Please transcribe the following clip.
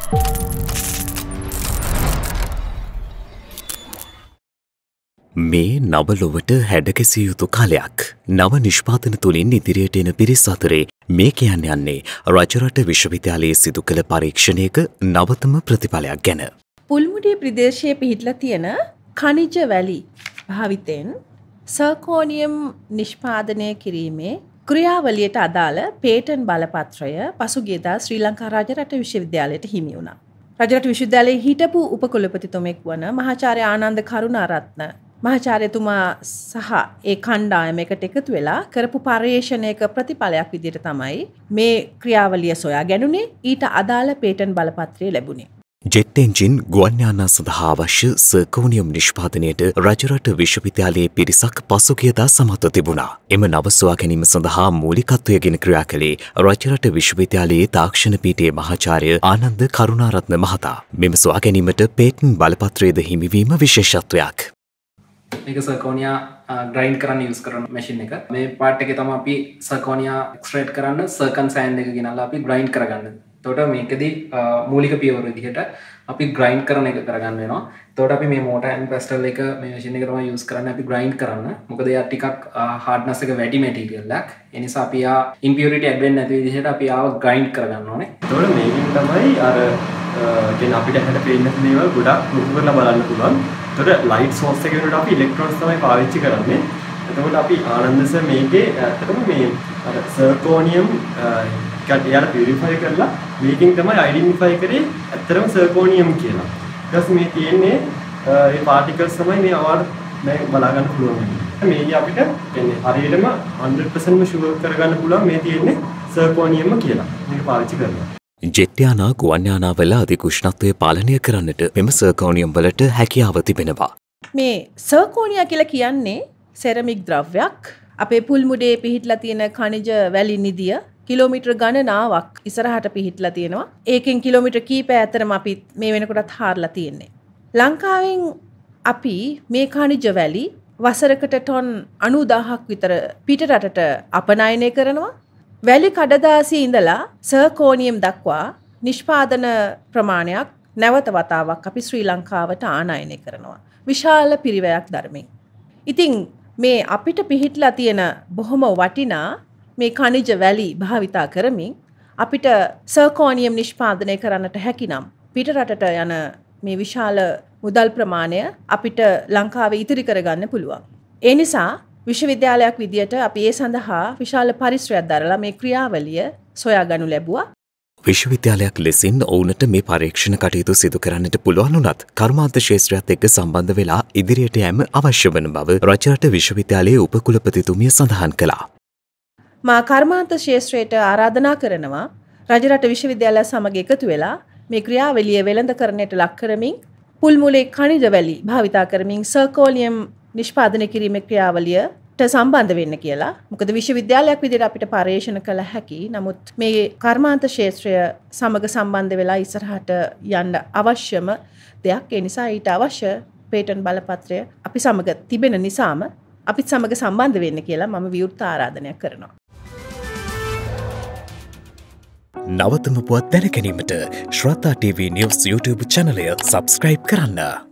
මේ නවලොවට හැඩකැසිය යුතු කාලයක්. නව නිෂ්පාදන තුළින් ඉදිරියට එන පිරිස් අතරේ මේ කියන්න යන්නේ රජරට විශ්වවිද්‍යාලයේ සිදු කළ පරීක්ෂණයක නවතම ප්‍රතිඵලයක් ගැන. පුල්මුඩිය ප්‍රදේශයේ පිහිටලා තියෙන ඛනිජ වැලි භාවිතෙන් සර්කෝනියම් නිෂ්පාදනය කිරීමේ ක්‍රියාවලියට අදාළ පේටන්ට් බලපත්‍රය පසුගියදා ශ්‍රී ලංකා රජරට විශ්වවිද්‍යාලයට හිමි වුණා. රජරට විශ්වවිද්‍යාලයේ හිටපු උපකුලපතිතුමෙක් වන මහාචාර්ය ආනන්ද කරුණාරත්න මහාචාර්යතුමා සහ ඒ කණ්ඩායම එකට එකතු වෙලා කරපු පර්යේෂණයක ප්‍රතිඵලයක් විදිහට තමයි මේ ක්‍රියාවලිය සොයා ගැනුනේ. ඊට අදාළ පේටන්ට් බලපත්‍රය ලැබුණේ. ජෙට් එන්ජින් ගුවන් යානා සඳහා අවශ්‍ය සර්කෝනියම් නිෂ්පාදනයට රජරට විශ්වවිද්‍යාලයේ පිරිසක් පසුගියදා සමත්ව තිබුණා. එම නව සොයා ගැනීම සඳහා මූලිකත්වයගෙන ක්‍රියා කළේ රජරට විශ්වවිද්‍යාලයේ තාක්ෂණ පීඨයේ මහාචාර්ය ආනන්ද කරුණාරත්න මහතා. මෙම සොයා ගැනීමට පේටන්ට් බලපත්‍රයේද හිමිවීම විශේෂත්වයක්. මේක සර්කෝනියා ග්‍රයින්ඩ් කරන්න යූස් කරන මැෂින් එක. මේ පාර්ට් එකේ තමයි අපි සර්කෝනියා එක්ස්ට්‍රැක්ට් කරන්න සර්කන් සෑන්ඩ් එක ගෙනල්ලා අපි ග්‍රයින්ඩ් කරගන්න. එතකොට මේකදී මූලික පියවර විදිහට අපි ග්‍රයින්ඩ් කරන එක කරගන්න වෙනවා. එතකොට අපි මේ මෝටර් ඇන්ඩ් පැස්ටල් එක මේ මැෂින් එක තමයි යූස් කරන්නේ අපි ග්‍රයින්ඩ් කරන්න. මොකද එයා ටිකක් හાર્ඩ්නස් එක වැඩි මැටීරියල් එකක්. ඒ නිසා අපි ආ ඉම්පියුරිටි ඇඩ් වෙන්නේ නැති විදිහට අපි ආව ග්‍රයින්ඩ් කරගන්න ඕනේ. එතකොට මේකෙන් තමයි අර කියන අපිට හැට පේන්න තියෙන දේවල් ගොඩක් ලොකු කරලා බලන්න පුළුවන්. එතකොට ලයිට් සෝස් එක වෙනකොට අපි ඉලෙක්ට්‍රෝන්ස් තමයි පාවිච්චි කරන්නේ. එතකොට අපි ආනන්ද සර් මේකේ ඇත්තටම මේ අර සර්කෝනියම් එයාලා පියුරිෆයි කරලා මේකෙන් තමයි අයිඩෙන්ටිෆයි කරේ ඇත්තටම සර්කෝනියම් කියලා. ඊට පස්සේ මේ තියෙන්නේ මේ පාටිකල්ස් තමයි මේ අවාර්ඩ් දැන් බලා ගන්න පුළුවන් වෙන්නේ. මේක අපිට කියන්නේ හරියටම 100%ම ෂුවර් කරගන්න පුළුවන් මේ තියෙන්නේ සර්කෝනියම් කියලා. මේක පාවිච්චි කරලා. ජෙට් යානා ගුවන් යානාවල අධික උෂ්ණත්වය පාලනය කරන්නට මෙම සර්කෝනියම් වලට හැකියාව තිබෙනවා. මේ සර්කෝනියා කියලා කියන්නේ සෙරමික් ද්‍රව්‍යයක්. අපේ පුල්මුඩේ පිහිටලා තියෙන ඛනිජ වැලි නිදිය කිලෝමීටර් ගණනාවක් ඉස්සරහට පිහිටලා තියෙනවා. ඒකෙන් කිලෝමීටර් කීපය අතරම අපි මේ වෙනකොටත් හාරලා තියෙන්නේ. ලංකාවෙන් අපි මේ ඛනිජ වැලි වසරකට ටොන් 90000ක් විතර පිටරටට අපනයනය කරනවා. වැලි කඩදාසියේ ඉඳලා සර්කෝනියම් දක්වා නිෂ්පාදන ප්‍රමාණයක් නැවත වතාවක් අපි ශ්‍රී ලංකාවට ආනයනය කරනවා. විශාල පිරිවැයක් ධර්මයෙන්. ඉතින් මේ අපිට පිහිටලා තියෙන බොහොම වටිනා මේ ඛනිජ වැලි භාවිතා කරමින් අපිට සර්කෝනියම් නිෂ්පාදනය කරන්නට හැකිනම් පිටරටට යන මේ විශාල මුදල් ප්‍රමාණය අපිට ලංකාවේ ඉතිරි කරගන්න පුළුවන්. ඒ නිසා විශ්වවිද්‍යාලයක් විදියට අපි ඒ සඳහා විශාල පරිශ්‍රයක් දරලා මේ ක්‍රියාවලිය සොයාගනු ලැබුවා. විශ්වවිද්‍යාලයක් ලෙසින් ඔවුනට මේ පරීක්ෂණ කටයුතු සිදු කරන්නට පුළුවන් වුණත් කර්මාන්ත ශාස්ත්‍රයත් එක්ක සම්බන්ධ වෙලා ඉදිරියට යෑම අවශ්‍ය වන බව රජරට විශ්වවිද්‍යාලයේ උපකුලපතිතුමිය සඳහන් කළා. මා කර්මාන්ත ශාස්ත්‍රයට ආරාධනා කරනවා රජරට විශ්වවිද්‍යාලය සමග එකතු වෙලා මේ ක්‍රියාවලිය වෙළඳකරණයට ලක් කරමින් පුල්මුලේ ඛනිජ වැලි භාවිතා කරමින් සර්කෝනියම් නිෂ්පාදනය කිරීමේ ක්‍රියාවලියට සම්බන්ධ වෙන්න කියලා. මොකද විශ්වවිද්‍යාලයක් විදිහට අපිට පර්යේෂණ කළ හැකි. නමුත් මේ කර්මාන්ත ශාස්ත්‍රය සමග සම්බන්ධ වෙලා ඉස්සරහට යන්න අවශ්‍යම දෙයක්. ඒ නිසා ඊට අවශ්‍ය පේටන්ට් බලපත්‍රය අපි සමග තිබෙන නිසාම අපිත් සමග සම්බන්ධ වෙන්න කියලා මම විවෘත ආරාධනයක් කරනවා. නවතම පුවත් දැන ගැනීමට ශ්‍රද්ධා TV News YouTube channelය subscribe කරන්න.